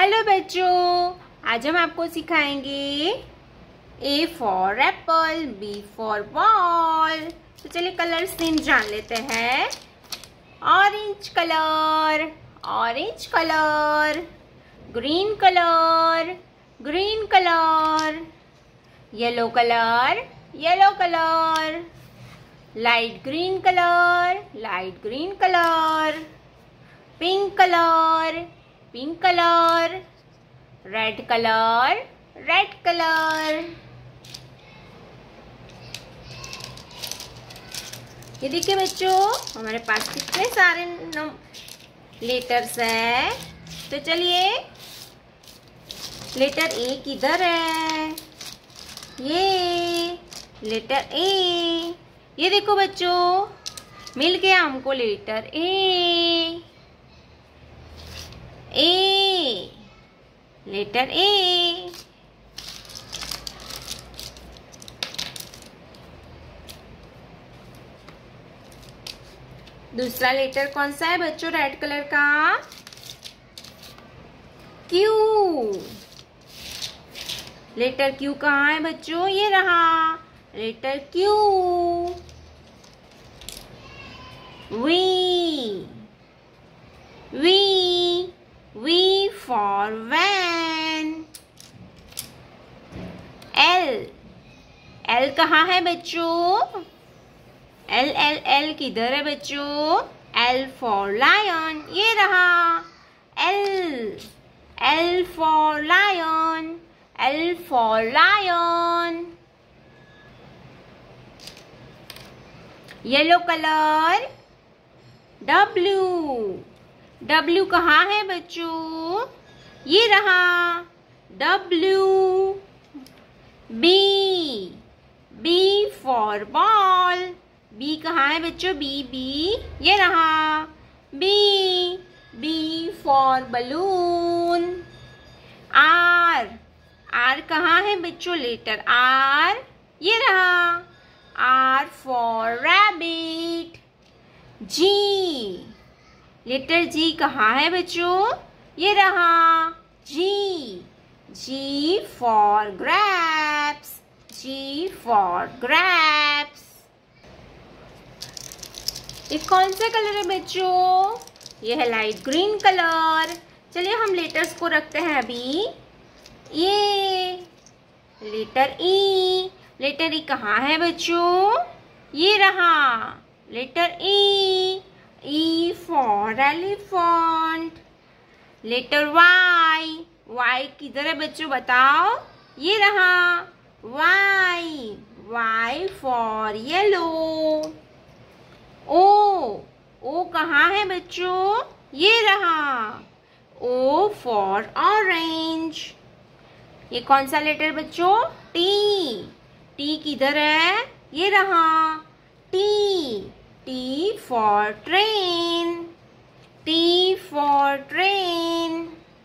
Hello बच्चों, आज हम आपको सिखाएंगे A for apple, B for ball. तो चलिए कलर सीन जान लेते हैं। Orange colour, orange colour, green colour, green colour, yellow colour, yellow colour, light green colour, light green colour, pink colour, pink colour, red colour, red colour. ये देखिए बच्चों, हमारे पास कितने सारे लेटर्स हैं। तो चलिए, लेटर ए किधर है? ये लेटर ए, ये देखो बच्चों, मिल गया हमको लेटर ए। ए, लेटर ए। दूसरा लेटर कौन सा है बच्चों रेड कलर का? क्यू। लेटर क्यू कहाँ है बच्चों? ये रहा letter Q. V, V, V for van। L, L कहाँ है बच्चों? L, L, L किधर है बच्चों? L for lion, ये रहा L, L for lion, L for lion। Yellow colour W, W कहाँ है बच्चों? ये रहा W। B, B for ball, B कहाँ है बच्चों? B, B, ये रहा B, B for balloon. R, R कहाँ है बच्चों? लेटर R, ये रहा R for rabbit. G, letter G कहाँ है बच्चों? ये रहा G, G for grapes, G for grapes. ये कौन सा कलर है बच्चों? ये है लाइट ग्रीन कलर। चलिए हम लेटर्स को रखते हैं अभी। ये लेटर ई, लेटर ई कहाँ है बच्चों? ये रहा letter E, E for elephant। Letter Y, Y किधर है बच्चों बताओ? ये रहा Y, Y for yellow। O, O कहाँ है बच्चों? ये रहा O for orange। ये कौन सा लेटर बच्चों? T, T किधर है? ये रहा T, T for train, T for train।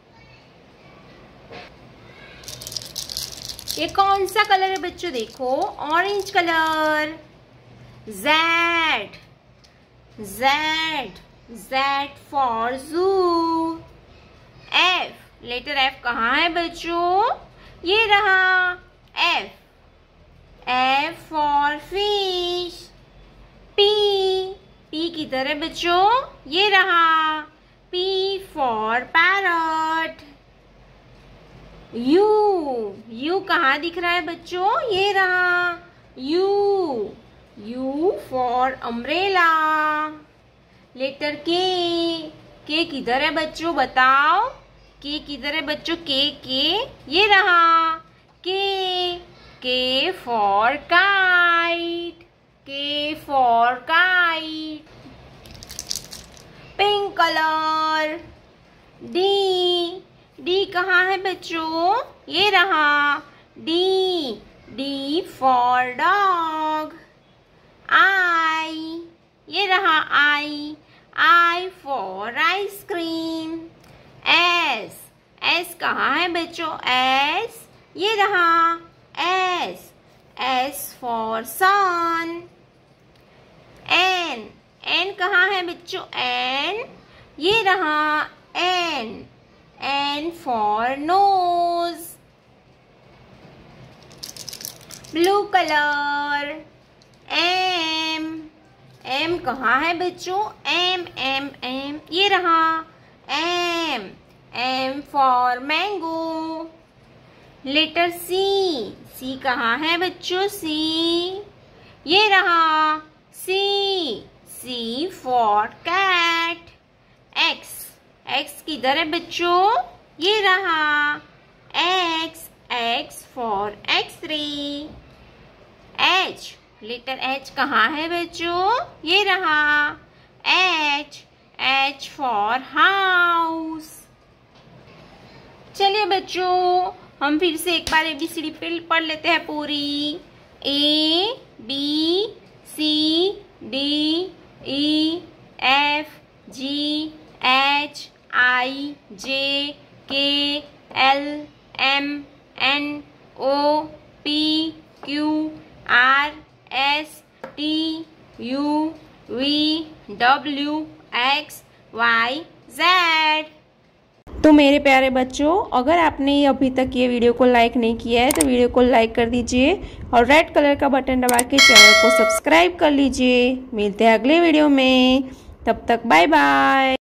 ये कौन सा कलर है बच्चों? देखो orange colour. Z, Z, Z for zoo। F, letter F कहाँ है बच्चों? ये रहा F, F for fish। P, P किधर है बच्चों? ये रहा P for parrot। U, U कहाँ दिख रहा है बच्चों? ये रहा U, U for umbrella। Letter K, K किधर है बच्चों बताओ? K किधर है बच्चों? K, ये रहा K, K for kite, K for kite। Pink colour D, D कहाँ है बच्चों? ये रहा D, D for dog। I, ये रहा I, I for ice cream। S, S कहाँ है बच्चों? S, ये रहा S, S for sun। N, N कहाँ है बच्चों? N, ये रहा N, N for nose. Blue color. M. M कहाँ है बच्चों? M M M ये रहा M. M for mango. Letter C. C कहाँ है बच्चों? C ये रहा C. C for cat. X. X किधर है बच्चों? ये रहा X. X for X-ray. H. Letter H कहाँ है बच्चों? ये रहा H. H for house. चलिए बच्चों, हम फिर से एक बार ABCD पढ़ लेते हैं पूरी। A B C D E F G H I J K L M N O P Q R S T U V W X Y Z। तो मेरे प्यारे बच्चों, अगर आपने अभी तक ये वीडियो को लाइक नहीं किया है तो वीडियो को लाइक कर दीजिए और रेड कलर का बटन दबा के चैनल को सब्सक्राइब कर लीजिए। मिलते हैं अगले वीडियो में, तब तक बाय बाय।